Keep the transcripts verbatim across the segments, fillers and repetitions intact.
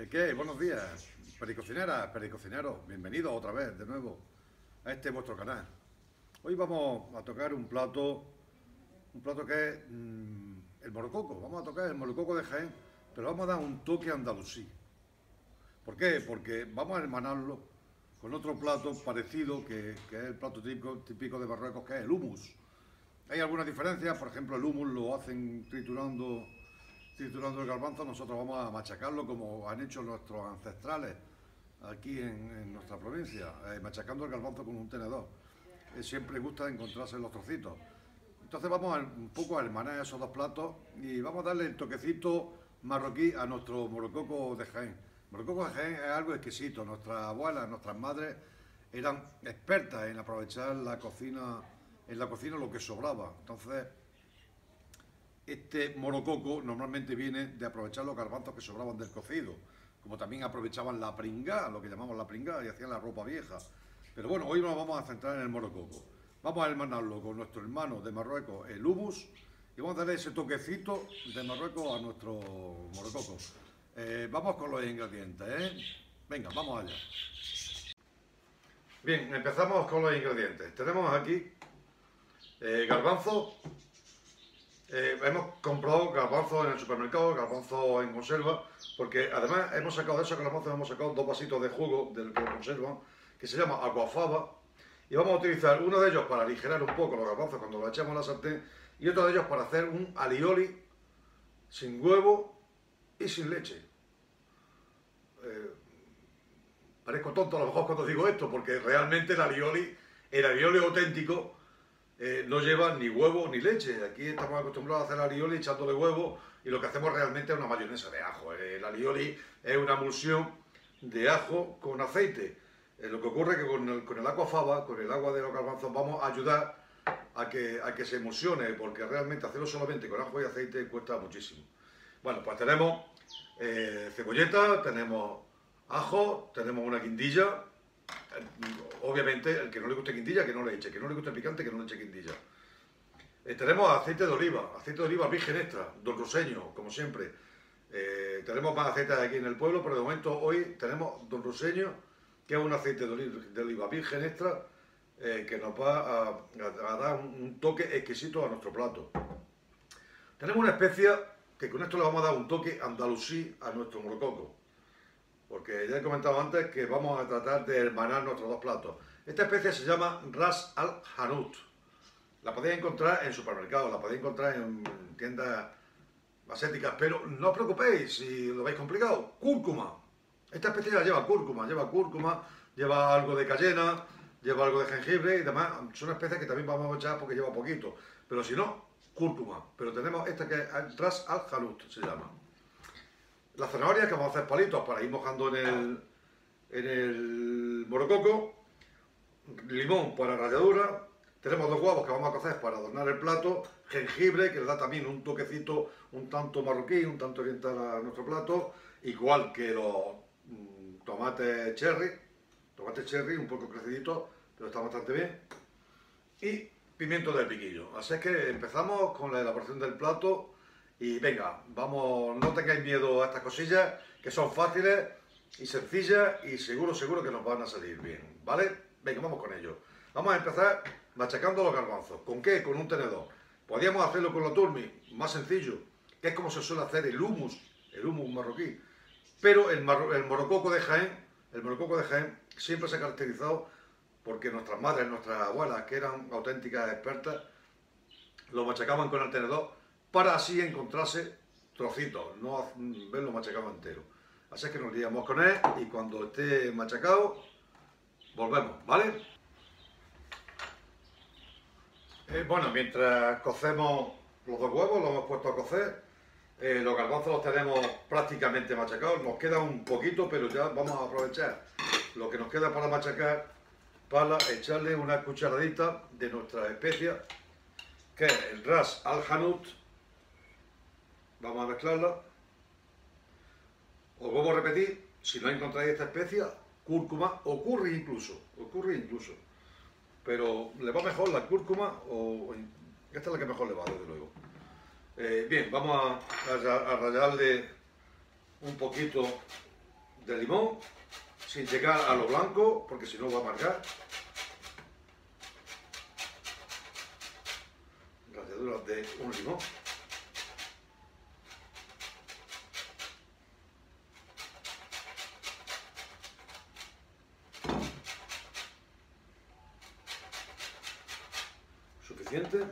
¿Qué? Buenos días, pericocineras, pericocineros, bienvenidos otra vez, de nuevo, a este vuestro canal. Hoy vamos a tocar un plato, un plato que es mmm, el morococo. Vamos a tocar el morococo de Jaén, pero vamos a dar un toque andalusí. ¿Por qué? Porque vamos a hermanarlo con otro plato parecido, que, que es el plato típico, típico de Marruecos, que es el hummus. Hay algunas diferencias, por ejemplo, el hummus lo hacen triturando... triturando el garbanzo. Nosotros vamos a machacarlo como han hecho nuestros ancestrales aquí en, en nuestra provincia, eh, machacando el garbanzo con un tenedor. Eh, siempre gusta encontrarse los trocitos. Entonces vamos a, un poco a hermanar esos dos platos y vamos a darle el toquecito marroquí a nuestro morococo de Jaén. Morococo de Jaén es algo exquisito. Nuestras abuelas, nuestras madres eran expertas en aprovechar la cocina, en la cocina lo que sobraba. Entonces, este morococo normalmente viene de aprovechar los garbanzos que sobraban del cocido, como también aprovechaban la pringá, lo que llamamos la pringá, y hacían la ropa vieja. Pero bueno, hoy nos vamos a centrar en el morococo. Vamos a hermanarlo con nuestro hermano de Marruecos, el hummus, y vamos a darle ese toquecito de Marruecos a nuestro morococo. Eh, vamos con los ingredientes, ¿eh? Venga, vamos allá. Bien, empezamos con los ingredientes. Tenemos aquí eh, garbanzo. Eh, hemos comprado garbanzos en el supermercado, garbanzos en conserva, porque además hemos sacado de esos garbanzos, hemos sacado dos vasitos de jugo del que lo conservan, que se llama aquafaba, y vamos a utilizar uno de ellos para aligerar un poco los garbanzos cuando los echamos a la sartén, y otro de ellos para hacer un alioli sin huevo y sin leche. Eh, parezco tonto a lo mejor cuando digo esto, porque realmente el alioli, el alioli auténtico, Eh, no lleva ni huevo ni leche. Aquí estamos acostumbrados a hacer alioli echándole huevo y lo que hacemos realmente es una mayonesa de ajo. El alioli es una emulsión de ajo con aceite. Eh, lo que ocurre es que con el, con el aquafaba, con el agua de los garbanzos, vamos a ayudar a que, a que se emulsione, porque realmente hacerlo solamente con ajo y aceite cuesta muchísimo. Bueno, pues tenemos eh, cebolleta, tenemos ajo, tenemos una guindilla. Obviamente, el que no le guste guindilla, que no le eche, que no le guste picante, que no le eche guindilla. Eh, tenemos aceite de oliva, aceite de oliva virgen extra, don Roseño, como siempre. Eh, tenemos más aceites aquí en el pueblo, pero de momento hoy tenemos don Roseño, que es un aceite de oliva, de oliva virgen extra, eh, que nos va a, a, a dar un, un toque exquisito a nuestro plato. Tenemos una especia que con esto le vamos a dar un toque andalusí a nuestro morococo, porque ya he comentado antes que vamos a tratar de hermanar nuestros dos platos. Esta especie se llama Ras al Hanout. La podéis encontrar en supermercados, la podéis encontrar en tiendas asiáticas, pero no os preocupéis si lo veis complicado. Cúrcuma. Esta especie ya lleva cúrcuma, lleva cúrcuma, lleva algo de cayena, lleva algo de jengibre y demás. Son especies que también vamos a echar porque lleva poquito. Pero si no, cúrcuma. Pero tenemos esta que es Ras al Hanout, se llama. La zanahoria, que vamos a hacer palitos para ir mojando en el, en el morococo. Limón para ralladura. Tenemos dos huevos que vamos a cocer para adornar el plato. Jengibre, que le da también un toquecito un tanto marroquí, un tanto oriental a nuestro plato. Igual que los mmm, tomates cherry. Tomates cherry, un poco creciditos, pero está bastante bien. Y pimiento del piquillo. Así es que empezamos con la elaboración del plato. Y venga, vamos, no tengáis miedo a estas cosillas, que son fáciles y sencillas y seguro, seguro que nos van a salir bien, ¿vale? Venga, vamos con ello. Vamos a empezar machacando los garbanzos. ¿Con qué? Con un tenedor. Podríamos hacerlo con la turmi, más sencillo, que es como se suele hacer el hummus, el hummus marroquí. Pero el, mar, el morococo de Jaén, el morococo de Jaén siempre se ha caracterizado porque nuestras madres, nuestras abuelas, que eran auténticas expertas, lo machacaban con el tenedor, para así encontrarse trocitos, no verlo machacado entero. Así es que nos liamos con él y cuando esté machacado, volvemos, ¿vale? Eh, bueno, mientras cocemos los dos huevos, los hemos puesto a cocer, eh, los garbanzos los tenemos prácticamente machacados, nos queda un poquito, pero ya vamos a aprovechar lo que nos queda para machacar, para echarle una cucharadita de nuestra especia, que es el Ras al Hanout. Vamos a mezclarla. Os vuelvo a repetir, si no encontráis esta especia, cúrcuma o curry incluso, o curry incluso. Pero le va mejor la cúrcuma o... esta es la que mejor le va, desde luego. Eh, bien, vamos a, a, a rallarle un poquito de limón, sin llegar a lo blanco, porque si no va a amargar. Ralladuras de un limón. Suficiente.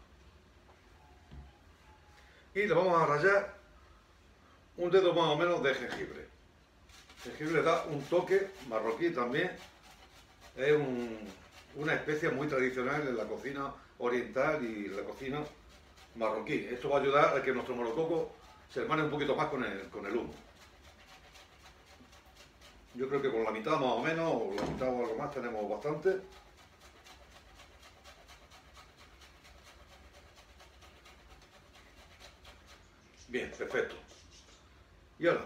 Y le vamos a rallar un dedo más o menos de jengibre. El jengibre le da un toque marroquí también. Es un, una especie muy tradicional en la cocina oriental y en la cocina marroquí. Esto va a ayudar a que nuestro morococo se hermane un poquito más con el, con el humo. Yo creo que con la mitad más o menos, o la mitad o algo más, tenemos bastante. Bien, perfecto. Y ahora,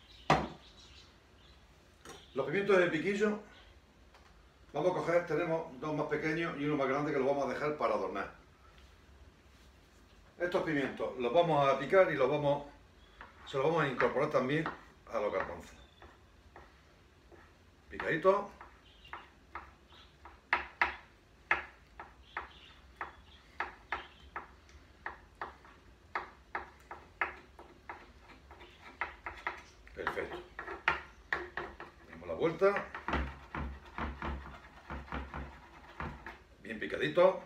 los pimientos de piquillo, vamos a coger, tenemos dos más pequeños y uno más grande que los vamos a dejar para adornar. Estos pimientos los vamos a picar y los vamos, se los vamos a incorporar también a los garbanzos. Picaditos. Perfecto. Damos la vuelta. Bien picadito.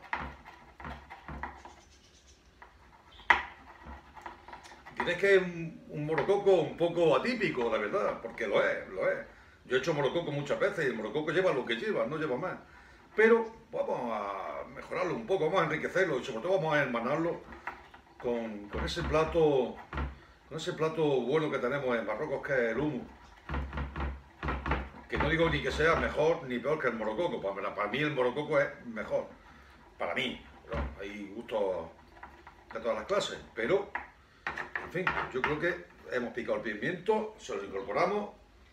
Diréis que es un, un morococo un poco atípico, la verdad, porque lo es, lo es. Yo he hecho morococo muchas veces y el morococo lleva lo que lleva, no lleva más. Pero vamos a mejorarlo un poco, vamos a enriquecerlo y sobre todo vamos a hermanarlo con, con ese plato, con ese plato bueno que tenemos en Marruecos, que es el hummus. Que no digo ni que sea mejor ni peor que el morococo, para, para mí el morococo es mejor, para mí. Pero hay gustos de todas las clases, pero en fin, yo creo que hemos picado el pimiento, se lo incorporamos.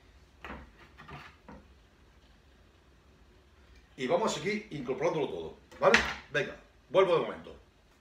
Y vamos a seguir incorporándolo todo, ¿vale? Venga, vuelvo de momento.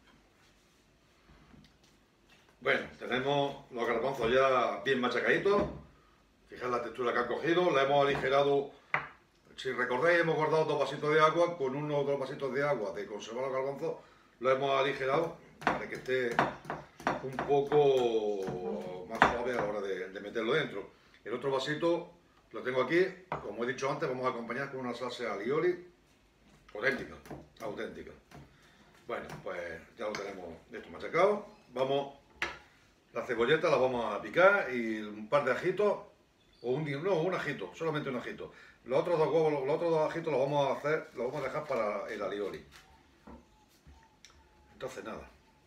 Bueno, tenemos los garbanzos ya bien machacaditos. Fijaos la textura que han cogido, la hemos aligerado. Si recordáis, hemos guardado dos vasitos de agua, con uno o dos vasitos de agua de conservar los garbanzos, lo hemos aligerado para que esté un poco más suave a la hora de, de meterlo dentro. El otro vasito lo tengo aquí, como he dicho antes, vamos a acompañar con una salsa alioli auténtica, auténtica. Bueno, pues ya lo tenemos esto machacado. Vamos, la cebolleta la vamos a picar y un par de ajitos, o un, no, un ajito, solamente un ajito. Los otros dos huevos, los otros dos ajitos los vamos a hacer, los vamos a dejar para el alioli. Entonces nada.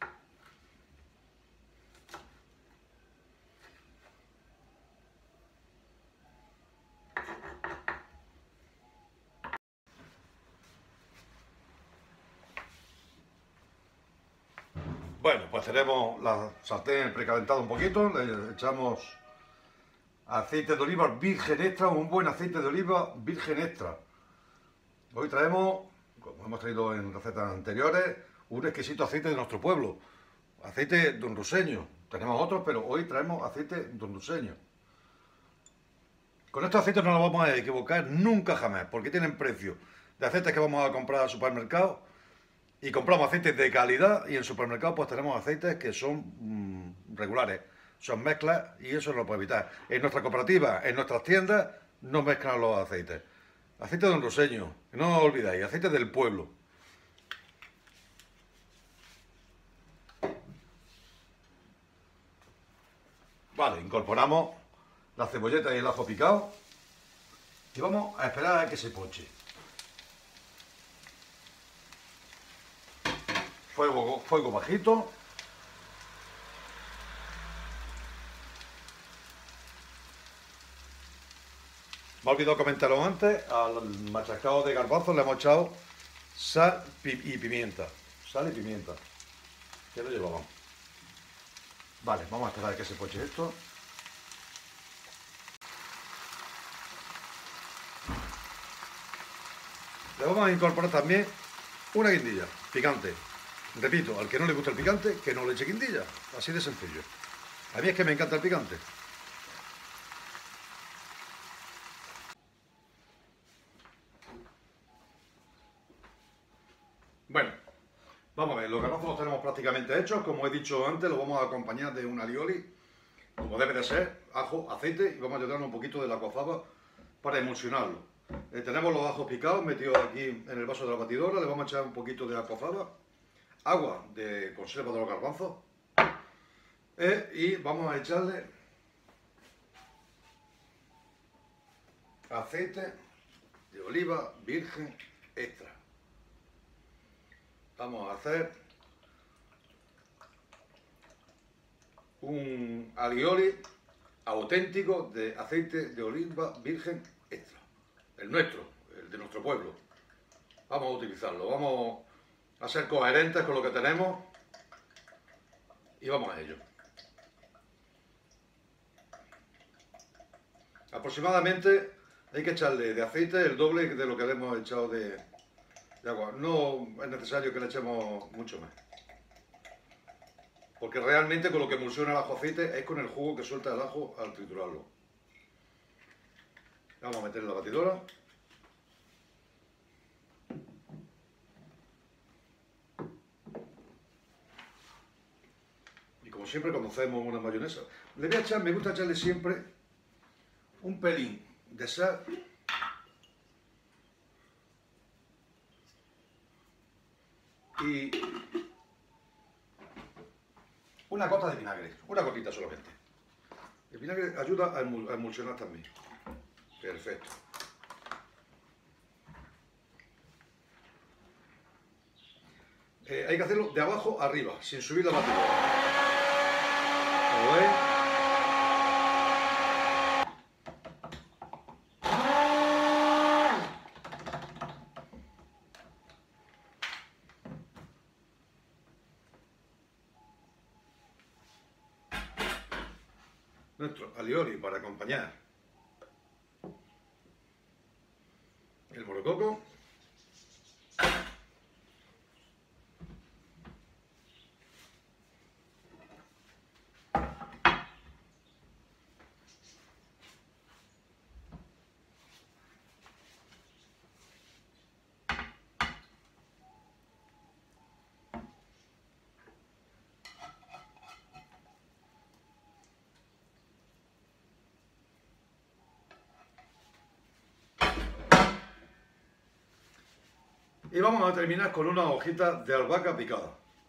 Bueno, pues tenemos la sartén precalentada un poquito, le echamos aceite de oliva virgen extra, un buen aceite de oliva virgen extra. Hoy traemos, como hemos traído en recetas anteriores, un exquisito aceite de nuestro pueblo, aceite donruseño. Tenemos otros, pero hoy traemos aceite donruseño. Con estos aceites no nos vamos a equivocar nunca jamás, porque tienen precio de aceites que vamos a comprar al supermercado. Y compramos aceites de calidad y en el supermercado pues tenemos aceites que son mmm, regulares, son mezclas y eso no lo puede evitar. En nuestra cooperativa, en nuestras tiendas, no mezclan los aceites. Aceite de donruseño, no os olvidáis, aceite del pueblo. Vale, incorporamos la cebolleta y el ajo picado y vamos a esperar a que se poche. Fuego, fuego bajito. Me he olvidado comentaros antes, al machacado de garbanzos le hemos echado sal y pimienta. Sal y pimienta. ¿Qué lo llevamos? Vale, vamos a esperar a que se poche esto. Le vamos a incorporar también una guindilla picante. Repito, al que no le gusta el picante, que no le eche guindilla. Así de sencillo. A mí es que me encanta el picante. Vamos a ver, los garbanzos los tenemos prácticamente hechos. Como he dicho antes, los vamos a acompañar de un alioli, como debe de ser, ajo, aceite, y vamos a ayudarnos un poquito de la cozada para emulsionarlo. Eh, tenemos los ajos picados metidos aquí en el vaso de la batidora, le vamos a echar un poquito de acozada, agua de conserva de los garbanzos, eh, y vamos a echarle aceite de oliva virgen extra. Vamos a hacer un alioli auténtico de aceite de oliva virgen extra, el nuestro, el de nuestro pueblo. Vamos a utilizarlo, vamos a ser coherentes con lo que tenemos y vamos a ello. Aproximadamente hay que echarle de aceite el doble de lo que le hemos echado de, de agua. No es necesario que le echemos mucho más, porque realmente con lo que emulsiona el ajo aceite es con el jugo que suelta el ajo al triturarlo. Vamos a meter en la batidora. Y como siempre, cuando hacemos una mayonesa, le voy a echar, me gusta echarle siempre un pelín de sal y una gota de vinagre, una gotita solamente. El vinagre ayuda a emulsionar también. Perfecto. Eh, hay que hacerlo de abajo arriba, sin subir la batidora. ¿Lo veis? Nuestro alioli para acompañar el morococo. Y vamos a terminar con una hojita de albahaca picada.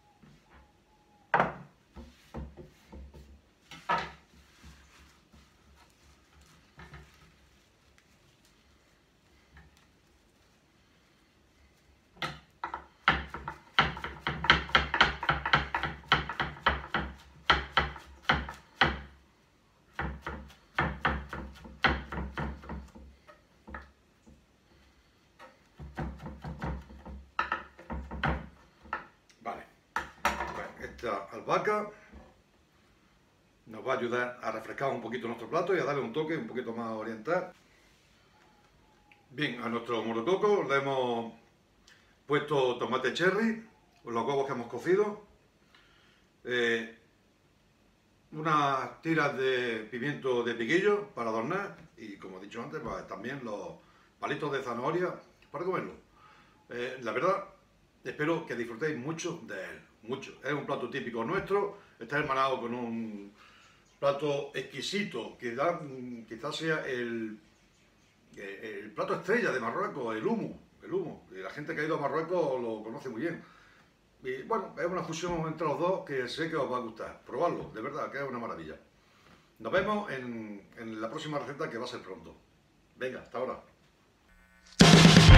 Esta albahaca nos va a ayudar a refrescar un poquito nuestro plato y a darle un toque un poquito más oriental. Bien, a nuestro morococo le hemos puesto tomate cherry, los huevos que hemos cocido, eh, unas tiras de pimiento de piquillo para adornar y, como he dicho antes, pues también los palitos de zanahoria para comerlo. Eh, la verdad, espero que disfrutéis mucho de él. Mucho. Es un plato típico nuestro, está hermanado con un plato exquisito, que da, quizás sea el, el plato estrella de Marruecos, el humo, el humo. Y la gente que ha ido a Marruecos lo conoce muy bien. Y bueno, es una fusión entre los dos que sé que os va a gustar. Probadlo, de verdad, que es una maravilla. Nos vemos en, en la próxima receta, que va a ser pronto. Venga, hasta ahora.